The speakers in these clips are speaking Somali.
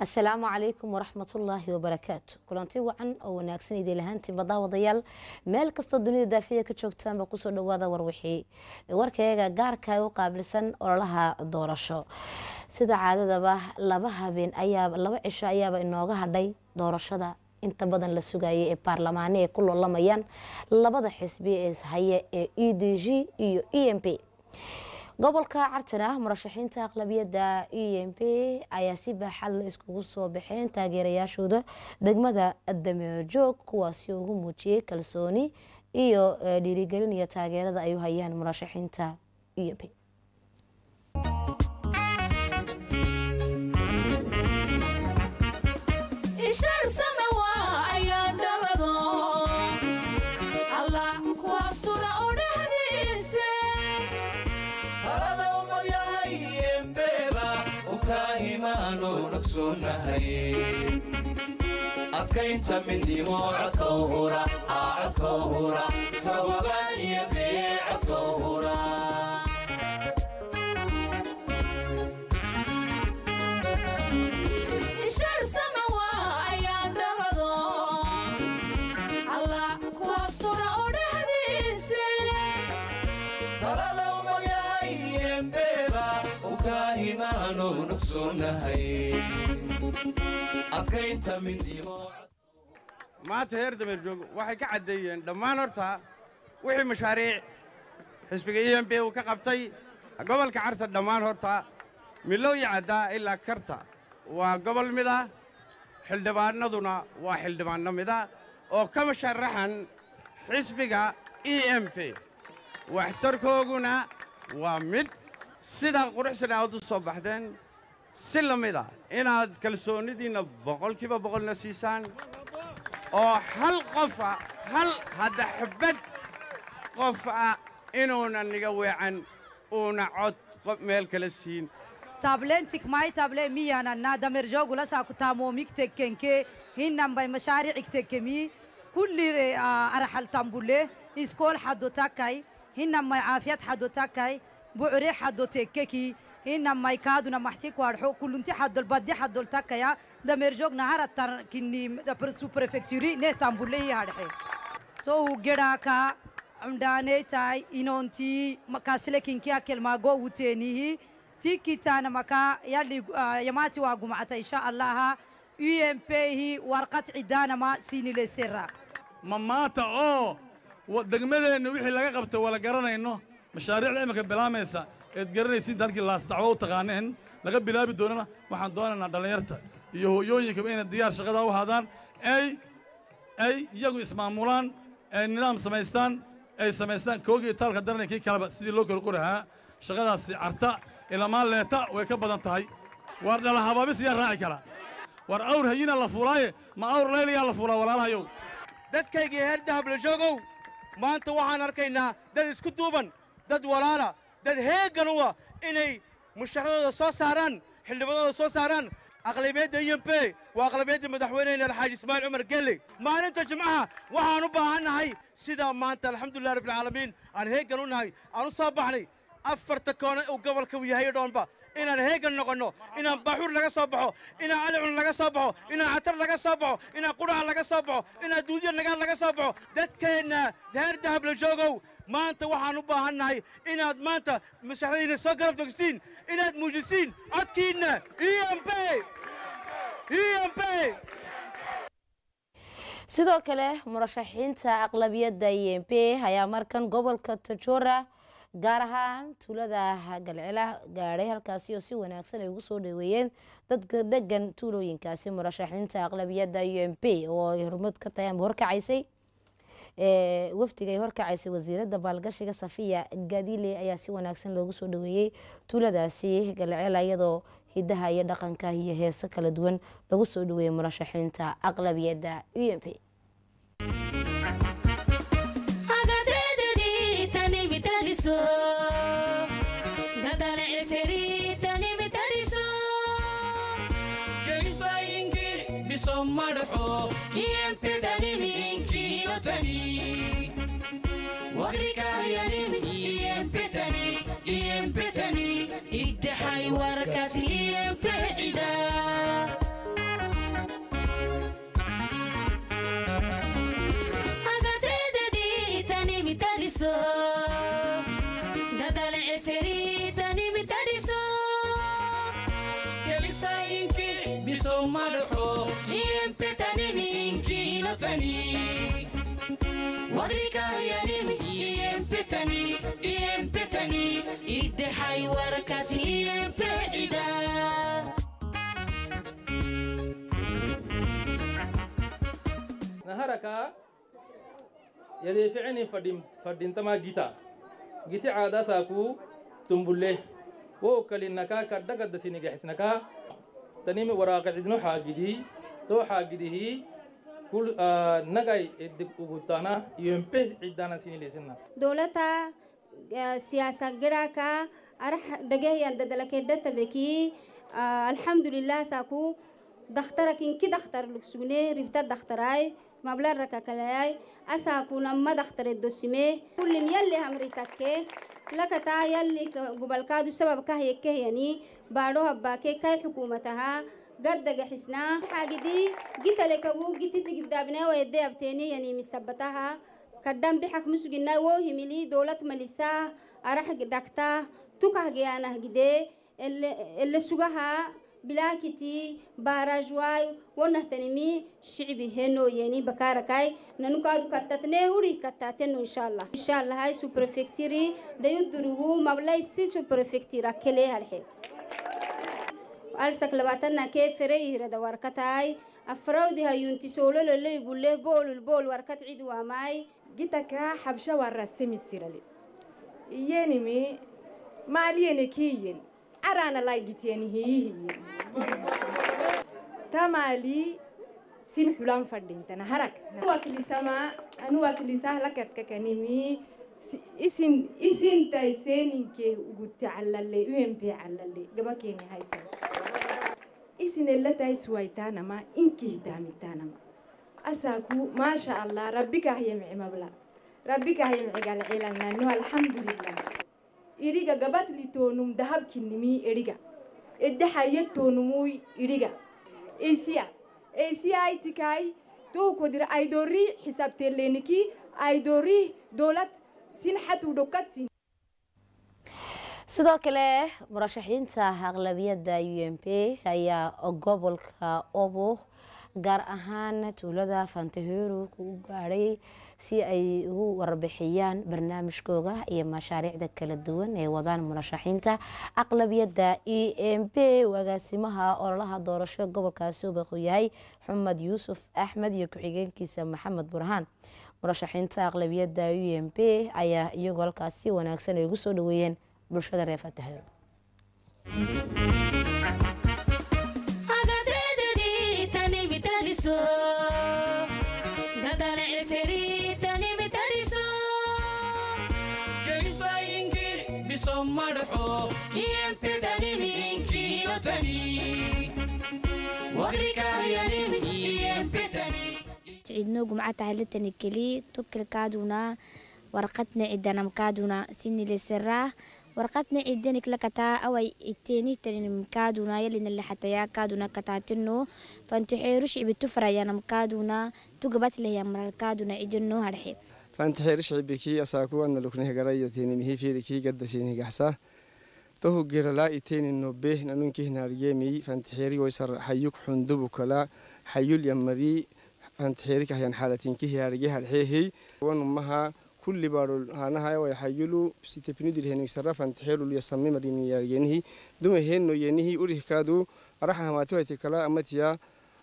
السلام عليكم ورحمة الله وبركاته كلانتي وعن أو ناكسني دي لهانتي بضا وضيال ميل كستو الدنيا دافية كتشوكتان بقصو دوادا وروحي warkayga gaarka u qaabilsan ololaha doorasho sida caadada laba cisho ayaaba inooga hadhay doorashada inta badan la sugayay ee baarlamaanka ee ku loolamayaan labada xisbi ee haye ee UDG iyo EMP gobolka Cartana murashaxiinta aqlabiyada EMP ayaa si baaxad leh iskugu soo baxeen taageerayaashooda degmada Dameerjoog kuwaasi oo ugu muujiyay kalsooni iyo dhiirigelin iyo taageerada ay u hayaan murashaxiinta EMP أفكينت من دموع كوهورة كوهورة فوقان يبيع كوهورة شر سماوات يا رمضان الله كواستر أودهديسي ترى لو ما يهيم بيبا وكاهمانو نكسونا هاي أفكينت من دموع ما تهير دمرجوج waxay ka cadeeyeen dhamaan horta wixii mashaariic xisbiga EMP uu ka qabtay gobolka Carta dhamaan horta milow yaada ilaa Karta waa gobol mid ah xildhibaanaduna waa xildhibaano mid ah oo ka masharaxan xisbiga EMP waxtarkooguna waa mid sida quruxsan aad u soo baxdeen si lamida inaad kalsoonidiina boqolkiiba boqolna siisaan oo hal qof hal hada xibad qof inuuna niga weecan una cod qof meel kala siin تابلنتك ماي تابلة ميانا نا دمرجوج ولا ساكتامو ميكتك كنكي هنن باي مشاريع كتكمي كل أرحل تامبولة إسكول حدو تاكاي هنن ما عافية حدو تاكاي بعري حدو تككي هنن ما يكادونا محتك وارحو كل انتي حدو البدي حدو تاكايا دمرجوج نهار التر كني دبرسو بريفكتوري نه تامبولة يهارحي تو جراكا عمداني تاي إنونتي مكاسلة كنكي أكل ما جو وتنيه تيكي تانا مكا يلي يماتي واقومعتا إن شاء الله UMP هي ورقة عدانا ما سيني لسرة ماماتا ودقمده إنه وحي لقى قبته ولا قرنا إنه مشاريع العمك بلاميسا اتقرنا يصير دارك الله استعوه وتقانين لقى بلابي دوننا وحن دوننا دلنيرتا يويك بين الديار شغدا وهذان أي يجوا اسمه مولان النظام سمايستان أي سمايستان كوجي تالك درنا كي كلام سيد لوك القرها شغدا عرتا إلى ما ليتا ويكبر انتهي ورد الله حبابس يا راعي كلا ور أور هينا الله فولاي ما أور ليلي الله فولا ولا لا يو دت كي هرده بلجوجو ما أنت وحنا ركينا دت اسكتوبن دت ولانا دت هيجنوا إني مشاركة صوصاران حلبنا صوصاران أغلبية EMP وأغلبية مدحوين الحاج إسماعيل عمر قال ما أنت جماعة وحنا بهنا هاي سيدا ما أنت الحمد لله رب العالمين أنا هيجنوا هاي أنا صباحني أفرتكون وقبل كوي هاي دونبا إن هيجن نقولنا إن بحور لقى صبحه إن علم لقى صبحه إن عتر لقى صبحه إن قرع لقى صبحه إن دودير لقى صبحه دت كنا دهر دهب للجوجو ما أنت وحنا بهنا إن ما أنت مشارين السكر بتقسين إن مجلسين أكيدنا EMP sidoo kale murashaxiinta aqlabiyada EMP ayaa markan gobolka Tajora gaar ahaan tuulada Galcila gaaray halkaasi oo si wanaagsan ay ugu soo dhaweeyeen dadka degan tuulooyinkaasi murashaxiinta aqlabiyada EMP oo hormud ka tahay horkacaysay wafdiga horkacaysay wasiirada baalgashiga Safiya Gadile ayaa si wanaagsan loogu soo dhaweeyay tuuladaasi Galcila iyadoo hidaha iyo dhaqanka iyo heeso kala duwan lagu soo dhaweeyay murashaxiinta aqlabiyada EMP EMP تاني إدحي وركات EMP عدا mitadiso dadal cifiriitani mitadiso Kelisayinki biso madaxo iyempetani minkiinotani wadrikayanimi iyempetani idexay warkati iyempecida naharaka yadeeficini fadhintama giti caadasaaku tumbulle wo kalinaka kadhagaddasinigexisnaka tanimi waraaqicidno xaagidii too xaagidihi kul nagay edeg ugutana yempe ciddana sinilesina dowlata siyaasa garaka arah dhagahyan dadalakeedhata beki alxamdulilah saaku dakhtarakin ki dakhtar lugsugne ribta dakhtaray mablaraka kalayay asaakuna ma dakhtaredosime kullim yalli hamritakke lakataa yalli gubalkaadu sabab kahyekkehayani baadho habbaake kay xukuumataha gaddaga xisnaa xaagidii gitalekawu gititigibdaabnee wayedde abteeni yani misabataha kadhan bixak musuginaa woo himili dowlad malisaa arax dhagtaa tukahgeyaanah gidee elle sugaha bilaakiti baarajwaay wanahtanimi shicbi henooyeni bakaarakay nanukaadu kattatnee huri kattaateno inshallah hay suprefectiri dayuduruhu mablay si suprefectira kelee harxe alsak labaatana kee fere ihrada warkataay afrawdi hayunti soolololey bulle boolul bool warkat cid waamaay gitaka xabsha warasimi sirale iyenimi maaliyene kiyen arana lay gitiyeni hiyihiyen tamali sin xulan fadhintana harag anu wakilisah lakadkakanimi isin tayseeninke ugu tacallale umpe callale gabakeeni haysan isin ellatay suwaytaanama inkihitaamitaanama asaaku maasha allah rabbikah yemci mabla rabbikah yemcigalcilanano alxamdulilah iriga gabatli toonum dahabkinimi eriga eddaxaya toonumuy iriga esiyaitikai tohukodir aydori xisaabteeleniki aydori dowlad sin xatu dhokadsin sidoo kale murashaxiinta aqlabiyadda UMP ayaa gobolka Obo gaar ahaan tuulada Fantahero ku gaaray si ay ugu warbixiyaan barnaamijkooda iyo mashaariicda kala duwan ee wadaan murashaxiinta aqlabiyadda UMP wagaasimaha ololaha doorasho gobolkaasi uu yahay Maxamed Yuusuf Axmed iyo ku-xigeenkiisa Maxamed Burhaan murashaxiinta aqlabiyadda UMP ayaa iyagoo halkaasi wanaagsan ugu soo dhaweeyeen bulshada reer Fantahero عيدنا جمعة هلتني كلي توكل كادونا ورقتنا عدنا مكادونا سني للسرة ورقتنا عدنا كلكتا أو التاني تاني مكادونا يلي اللي حتى يا كادونا كتاتنو فانتحيرش بتفرع يا مكادونا تجبت له يا مركادونا عدنا هرحي فانتحيرش بكي أساكو أن لكنه قرية تاني مهي في لكي قد سيني قحسه توه جرلا إتين النبه ننكه نارجيمي فانتحيري ويسر حيوك حندبك لا حيول يمري فانتحيري كهيان حالتين كه هارجيها الحيهي ونمها كل بارو هانها ويحيلوا ستبنيد الهن يسر فانتحيروا ليسمي مرين يارجينه دوم هن ينهي أريه كادو راح ما توي تكلا أمتيا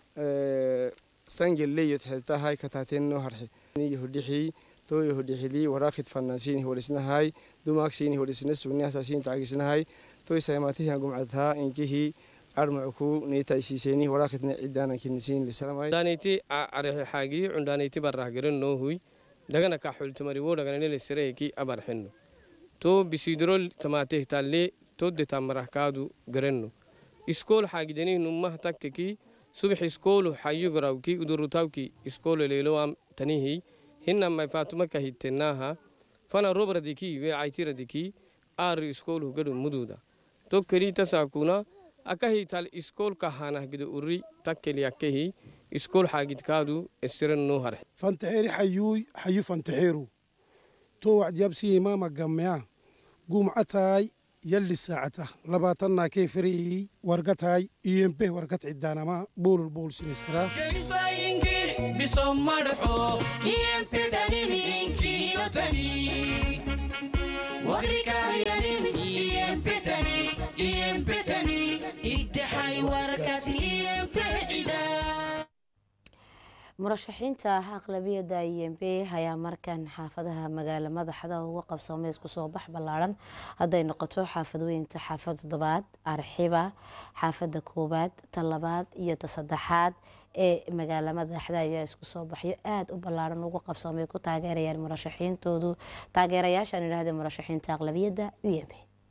سنجل لي يتحلتا هاي كتاتين نهرحي يهديحي تو يهدي لي وراخد فنانسين هو لسنا هاي دوماكسين هو لسنا سوني أساسين تعجزنا هاي تو سيماتيه جمعتها إنكه أرمعكو نيتا يسيسيني وراخد عدانا كنسين للسلام عليكم. دانيتي عرح حاجي عندانيتي برا جرن نوهوي لجنا كحول تمري ولجنا نلسرة كي أبرحنو تو بسيدرول تماتيه تالي تو دتامره كادو جرنو إسكول حاجي دني نمه تككي صبح إسكول حيو جراوكي ودروتاوكي إسكول ليلو أم تنيهي هنا ما فاتما كهيتناها فانا روبر ديكي وعيتير ديكي ار اسكول غدو مدودا تو كري تساكونا اكاهي تال اسكول كهانا غدو اوري تاكلي اكاهي اسكول حاجت كادو اسرن نوهر فانتحيري حيو فانتحيرو تو وعد يبسي ماما جمعة قوم عتاي يلي ساعته لباتنا كيفري ورقتاي يمبه ورقت عدانا ما بول سنسرا كيساينكي بسم مرحو يمبي تنمينكي لتني وركا ينمي يمبي تني إدحي وركت يمبي عدا murashaxiinta aqlabiyada IMP ayaa markan xaafadaha magaala madaxda uga qabsoomay isku soo bax ballaaran haday noqoto xaafadooyinka xaafad 7 Arxiba xaafada 1 talabaad iyo saddexaad ee magaala madaxda ayaa isku soo baxyo aad u ballaaran uga qabsoomay ku taageerayaan murashaxiintoodu taageerayaashan ilaahay murashaxiinta aqlabiyada IMP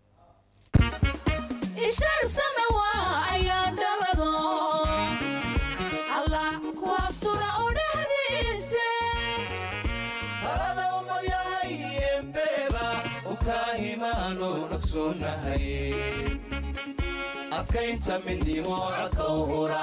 ishar samawa ayaa dhabado Allah kuwastura udhahdise harada umayahay yembeba ukahimaano naqsunahay adkaynta midnimo codkowhura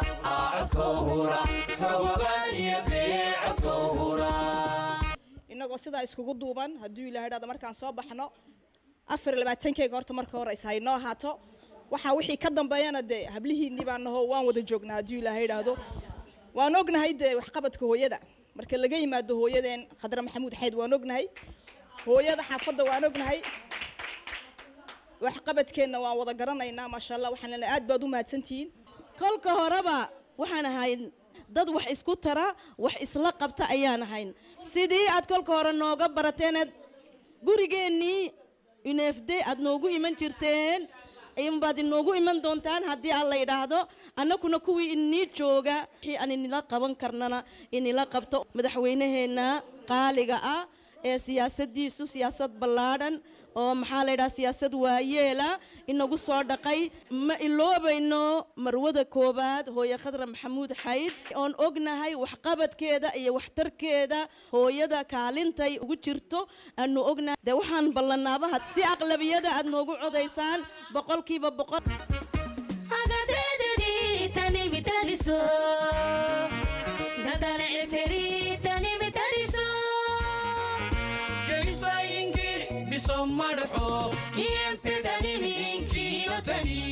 xogogan yembe codkowhura inagoo sidaa iskugu duuban hadduu ilaahay dhada markaan soo baxno 24 horta marka hore is haynoo haato waxa wixii ka dambeeyana de hablihiinii baan naho waan wada joognaa hadduu ilaahay dhahdo waan ognahay de wax qabadka hooyada marka laga yimaado hooyadeen Khadra Maxamuud Xayd waan ognahay hooyada xaafadda waan ognahay wax qabadkeena waan wada garanaynaa ma sha Allah waxaan aad baad u mahadsantiin kolka horeba waxaan ahayn dad wax isku tara wax isla qabta ayaan ahayn sidii aad kolka hore nooga barateen gurigeennii UNFD aad noogu iman jirteen baad inoogu iman doontaan haddii alla yidhaahdo annaguna kuwii inii jooga wixii aan inila qaban karnana inila qabto madaxweynaheena qaaliga ah ee siyaasadiisu siyaasad ballaadhan oo maxaa la yidhaha siyaasad waayeela inagu soo dhaqay ma iloobayno marwada koobaad hooye Khadra Maxamuud Xayd oon ognahay waxqabadkeeda iyo waxtarkeeda hooyada kaalintay ugu jirto aanu ognahay de waxaan ballanaaba si aqlabiyada aad noogu codaysaan 100% hagadeedii tani mitaniso dadal cifiri tani mitaniso كيساينكي بسم مرحو يمبي تنمينكي لتني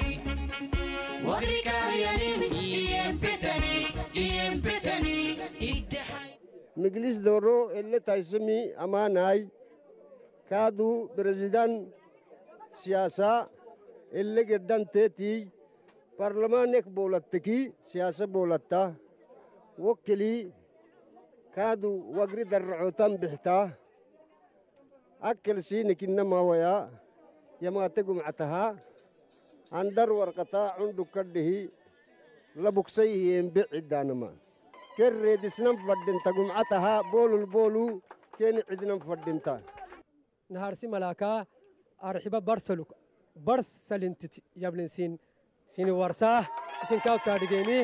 وركا ينمي يمبي تني إدحي مجلس دورو اللي تايسمي أماناي كادو بريزيدان سياسة اللي قدام تيتي برلمانك بولتكي سياسة بولتا وكلي كادو وقرد الرعوتان بحتا أكل سينك إنما ويا يما تقوم عتها عندر ورقتا عنده كده لبكسيه ينبيع دانما كريد سنم فردين تقوم عتها بولو كين عدنا فردينتا نهار سي ملاكا أرحبا برسلوك برسلنت يبلن سين ورساه سين كاو تارجيني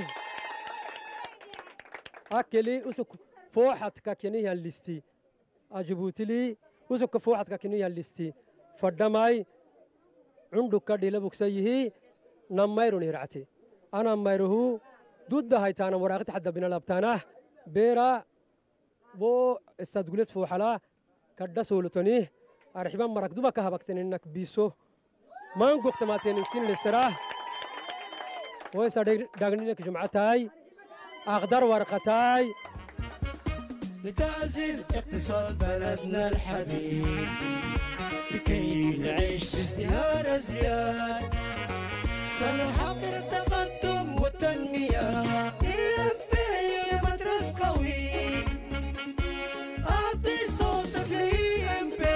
أكلي أسوك فوحت كاكيني الليستي أجبوتلي وسك فوحت كاكيني الليستي فدماي عنده كدي لبكسيه نمايرو نيرعتي أنا مايرو ضد هايتانا مراقت حدا بنا لابتانا بيرا بو استدقلت فوحلا كدا سولتوني أرحبا مراكدوبا كهبكتن إنك بيسو ما نقوك تماتين سين للسراه ويسا داغني لك جمعتاي أقدر ورقتاي لتعزيز اقتصاد بلدنا الحبيب لكي نعيش في ازدهار أزياد سنحقق التقدم والتنمية يمبي مدرس قوي أعطي صوتك ليمبي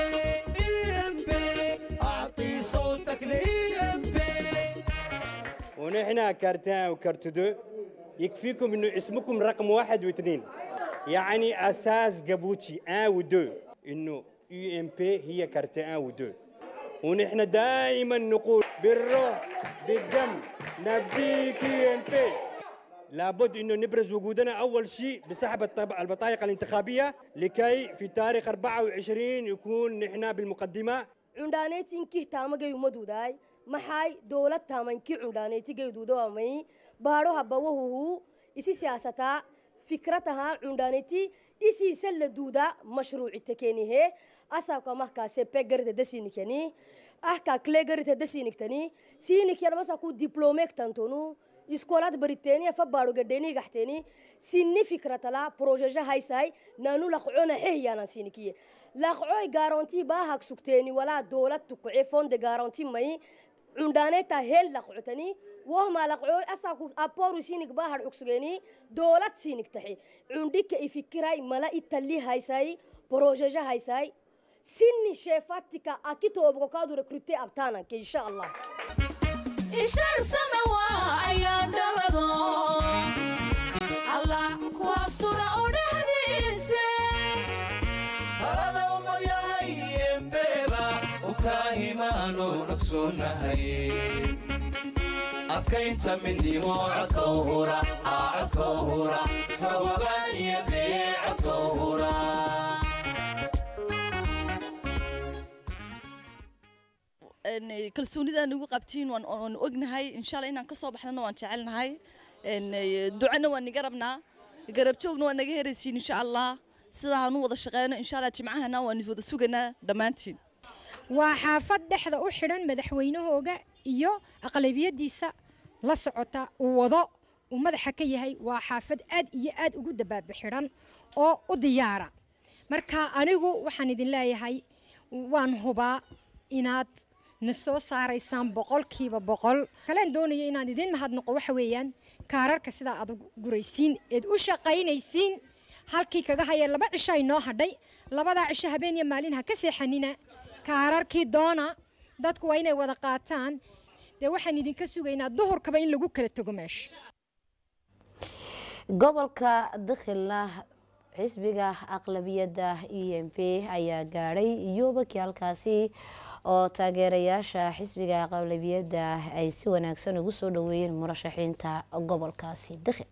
أعطي صوتك ليمبي ونحن كارتان وكارتدو يكفيكم إنه اسمكم رقم 1 و2 يعني أساس جبوتي 1 و2 إنه UMP هي كارتان 1 و2 ونحن دائما نقول بالروح بالدم نفديك UMP لابد إنه نبرز وجودنا أول شيء بسحب البطايق الانتخابية لكي في تاريخ 24 يكون نحن بالمقدمة عندانيتين كي تامجي يمدوداي محاي دولة تامن كي عندانيتي جيدودو أمي بارو هبوه إسي سياسة فكرتها عندانتي إسي سل دودا مشروع التكيني هي أساكو مهكا سيبقر تدسيني كني أحكا كليقر تدسيني كتني سيني كيانا مساكو دبلوميك تنتونو إسكولات بريتانيا فبارو قديني قحتيني سيني فكرة لا بروجيجا هاي ساي نانو لقعونا حيانا سيني كيه لقعوي غارانتي باهاك سكتيني ولا دولة تقعي فوند غارانتي ماي عندانيتا هل لقعوتني وهما لقعوي أساكو أبورو سينيك باهر عكسوغيني دولة سينيك تحي عندك إفكراي ملا إتالي هاي ساي بروجيجا هاي ساي سيني شيفاتيكا أكيتو أبغوكادو ركروتي أبتانا كي إن شاء الله إشار سماوا أيام رمضان الله واستر أودهديسه هذا ومريا يمبيبا وكاهمانو نكسونا هاي أبكينت من دموع كوهورا كوهورا فوقان يبيع كوهورا kalsoonida nagu qabtiin waan ognahay insha Allah inaan ka soo baxnano waan jecelnahay ducana waan niga rabnaa garab joogna waan naga heeraysiin insha Allah sida aanu wada shaqeyno insha Allah jimcahana waan wada suganaa dhamaantiin waa xaafad dhexda u xidhan madaxweynahooga iyo aqlabiyadiisa la socota uu wado uu madaxa ka yahay waa xaafad aad iyo aad ugu dabaab xiran oo u diyaara marka anigu waxaan idin leeyahay waan hubaa inaad nasoo saaraysaan boqolkiiba boqol kaleen doonayo inaan idin mahadnaqo waxa weeyaan kaararka sida aad guraysiin eed u shaqaynaysiin halkii kaga haya 2 cisho ay noo hadhay 2 cisho habeen iyo maalin ha ka seexanina kaararkii doona dadku waa inay wada qaataan dee waxaan idinka sugaynaa duhurkaba in lagu kala tago meesha gobolka dakhilna xisbiga aqlabiyadda EMP ayaa gaadhay Yoobaki halkaasi oo taageerayaasha xisbiga aqlabiyadda ay si wanaagsan ugu soo dhaweeyeen murashaxiinta gobolkaasi dakhil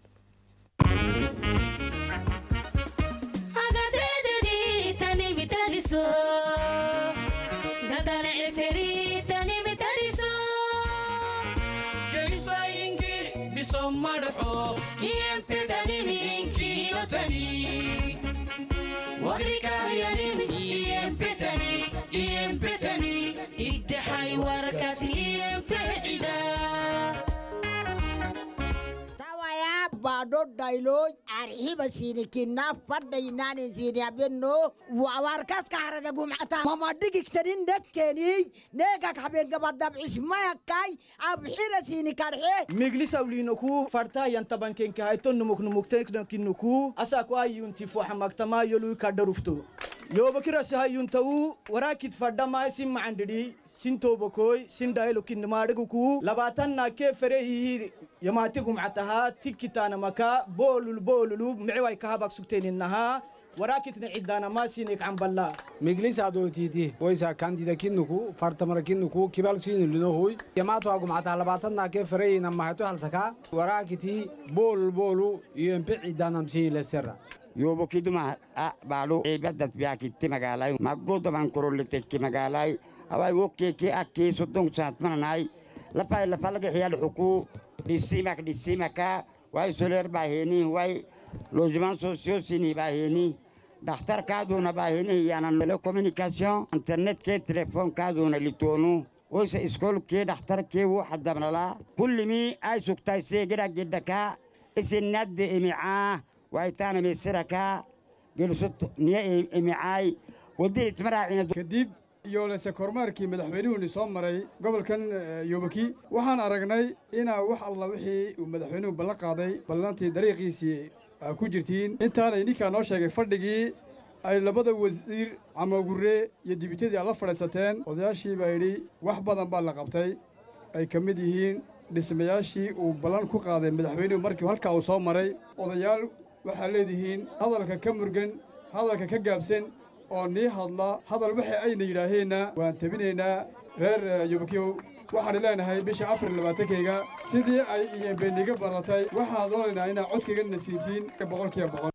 baado daylo arhiba sini kinna fadda inani sini abinno warkas ka harada gumata mama digiktarin dekkeni nega haben gabadab ismaya kai abhira sini karhe miglis awlino ku farta yanta banken ka hayto numuk teknokinuku asa ko ayunti fo hamaktama yolu ka darufto yobakira sahayuntu warakit fadda ma sim andidi sinto bokoy sindailo kinmaadiguku labaatan ke fareeyi yamaatikum ataha tikitana maka bolulu micway ka habak sugteeninaha warakitna cidana ma sinik amballa miglis adootiti waysa kandida kinuku fartamara kinuku kibal sinu linohoy yamaatu agum ata labaatan ke fareeyi namahato halsaka warakiti bolu yempi cidana msiila sirra yobo kiduma baalo ebadat biakiti magalay magodo man korolete magalay away wokeke akke sodon saat manay la falga xiyal xuku dhisimaka way soler baheni way logement sociaux sini baheni dhakhtar kaaduna baheni yana le communication internet ke telephone kaaduna litonu waysa iskol ke dhakhtar ke waxad dabnala kulli ay suktay seegida gidaka isinad imica وأيتانا من السركة جلست نية إمعاي ودي تمرعين كديب يولس كورماركي مدحوينه نصام مري قبل كان يوبكي وحنا أرجناي إنا وح الله وحي ومدحوينه بلقاضي بلانتي دريقي سي كوجرتين أنت أنا إني كان أشجع فردقي أي لبض وزير عم أقوله يدي بتدي على فرستين وذاشي بايري وحبضا بلقابتي أي كمديهين دسمياشي وبلان كوقاضي مدحوينه مركي وهالك أوصام مري وذيال waxaa leedihiin hadalka ka murgan hadalka ka gaabsan oo nii hadla hadal waxa ayna yidhaaheenna waan tabinaynaa reer Yoobkiyow waxaan leenahay bisha 24kayga sidii ay EMP-niga baratay waxaan doonaynaa inaa codkayga nasiisiin boqolkiiba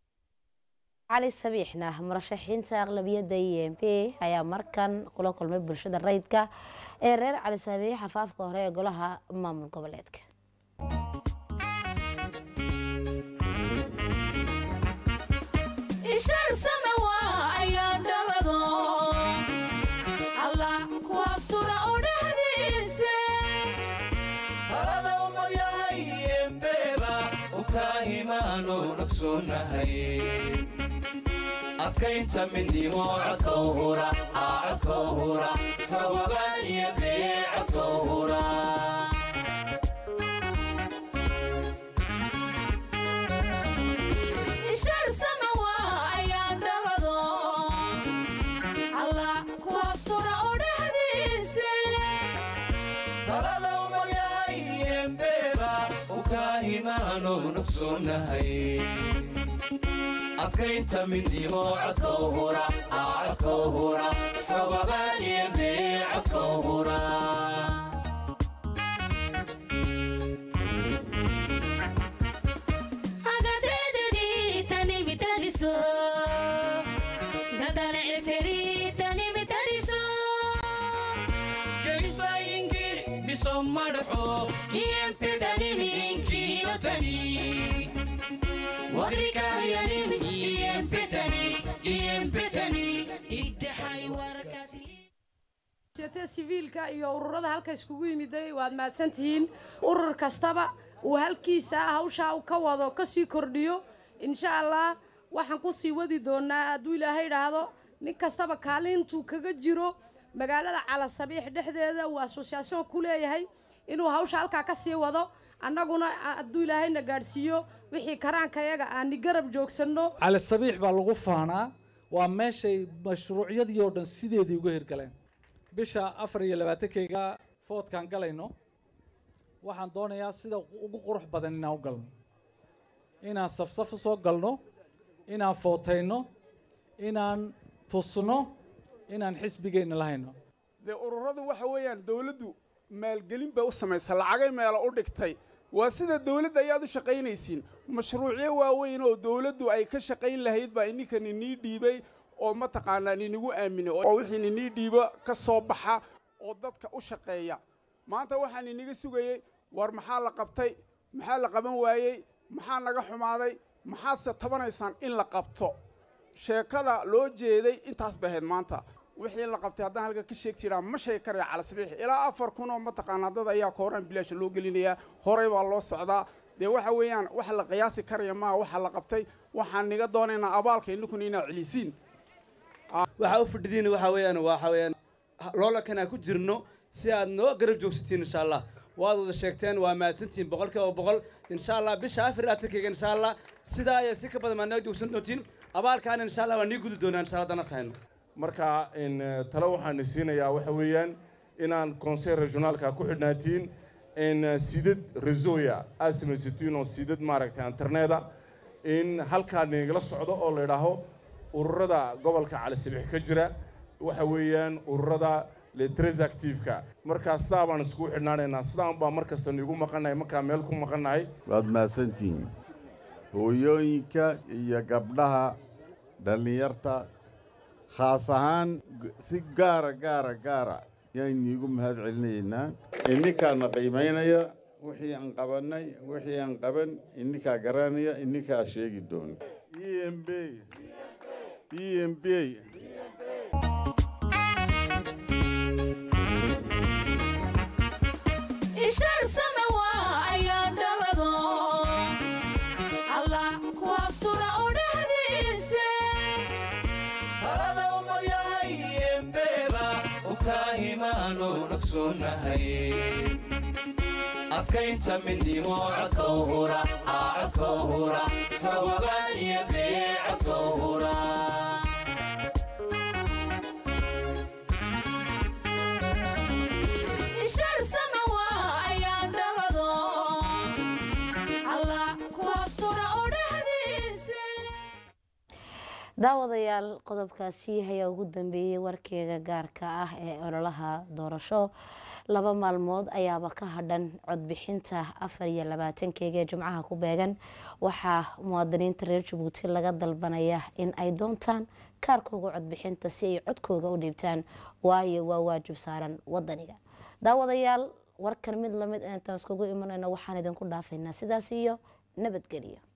علي سبيحنا مرشحينta aqlabiyadda EMP ayaa markan kula kulmay bulshada rayidka ee reer Cali Sabiix xafaafka hore ee golaha maamul goboleedka ishar samawa ayaa dhalado allah kuwaastura oo dhexdiise talada umadyahay embeeba ukaahimaano naqsoonahay adkaynta midnimo codkow hura codkow hura xogogaan iyo bee codkow hura ishar samawa ayaa dhalado allah kuwaastura oo dhexdiise talada umadyahay embeeba ukaahimaano naqsoonahay adkaynta midnimo codkow hura codkow hura xogogaan iyo bee codkow hura hagadeedadii tani mitaniso dadale cifiri tani mitaniso kelisayinki biso madxo iyempedaniminkiilatani wagrikayanimi siviilka iyo ururada halka iskugu yimiday waad mahadsantihiin urur kastaba uu halkiisa hawshaa ka wado ka sii kordhiyo insha allah waxaan ku sii wadi doonaa hadduu ilaahay idhaahdo nin kastaba kaalintuu kaga jiro magaalada Calasabiix dhexdeeda uu association ku leeyahay inuu hawsha halkaa ka sii wado annaguna hadduu ilaahayna gaadhsiiyo wixii karaankayaga aan garab joogsanno Calasabiix baa lagu faanaa waa meeshay mashruucyadii oo dhan sideedii uga hirgaleen bisha 24 foodkan galayno waxaan doonayaa sida ugu qurux badan inaan u galno inaan safsaf u soo galno inaan footayno inaan tusno inaan xisbigeenna lahayno dee ururadu waxa weeyaan dawladdu maalgelin bay u samaysaa lacagay meelo u dhigtay waa sida dawladda ayaad u shaqaynaysiin mashruucyo waaweyn oo dawladdu ay ka shaqayn lahayd baa ininkan inii dhiibay oo mataqaanaa inigu aaminay oo wixii inii dhiibo ka soo baxa oo dadka u shaqeeya maanta waxaan iniga sugayey war maxaa la qabtay maxaa la qaban waayey maxaa naga xumaaday maxaadse tabanaysaan in la qabto sheekada loo jeeday intaas bay ahayd maanta wixii la qabtay haddaan halka ka sheeg jiraa ma sheegi karaya Calasabiix ilaa 4,000 oo mataqaanaa dad ayaa kooraan bilaash loo gelinayaa horey baa loo socdaa dee waxa weeyaan wax la qiyaasi karaya ma waxa la qabtay waxaan niga doonaynaa abaalka inkuna inaa cilisiin waxa u fadhidiin waxa weeyaan loola kana ku jirno si aad noo garab joogsatiin insha Allah waad wada sheegteen waa mahadsantiin 100% insha Allah bisha afriaadkayga insha Allah sidaa ay si ka badan ma noo joogsan doontiin abaalkaan insha Allah waa nii gudi doonaa insha Allah danatayno marka in talo waxaan siinayaa waxa weeyaan inaan conseil régionalka ku xidhnaatiin in sidad rezoya asmasitiin oo sidad maaragtay interneta in halkaan nagala socdo oo la yiraahdo ururada gobolka Calasabiix ka jira waxa weeyaan ururada le très active-ka marka sidaa baan isku xidhnaanaynaa sidaan baa markasta nagu maqanahay marka meel ku maqanahay waad mahadsantihiin hooyooyinka iyo gabdhaha dhalinyarta khaas ahaan si gaara yaan iigu mahad celinaynaa ininkaana qiimaynaya wixii aan qabannay wixii aan qaban ininkaa garanaya ininkaa sheegi doona EMB ishar samawa ayaa dhalado allah kuwaastura oo dhexdiise talada umadyahay embeeba ukaahimaano naqsoonahay adkaynta midnimo codkow hura codkow hura xogogaan iyo bee codkow hura ishar samawa ayaa dhalado allah kuwaastura oo dhexdiise daawadayaal qodobkaasi ayaa ugu dambeeyey warkeega gaarka ah ee ololaha doorasho 2 maalmood ayaaba ka hadhan codbixinta 24 ee jumcaha ku beegan waxaa muwaadiniinta reer Jabuuti laga dalbanaya in ay doontaan kaarkooga codbixinta si ay codkooga u dhiibtaan waayo waa waajib saaran wadaniga daawadayaal warkan mid lamid ah intaan iskugu imanayna waxaan idinku dhaafaynaa sidaas iyo nabadgelyo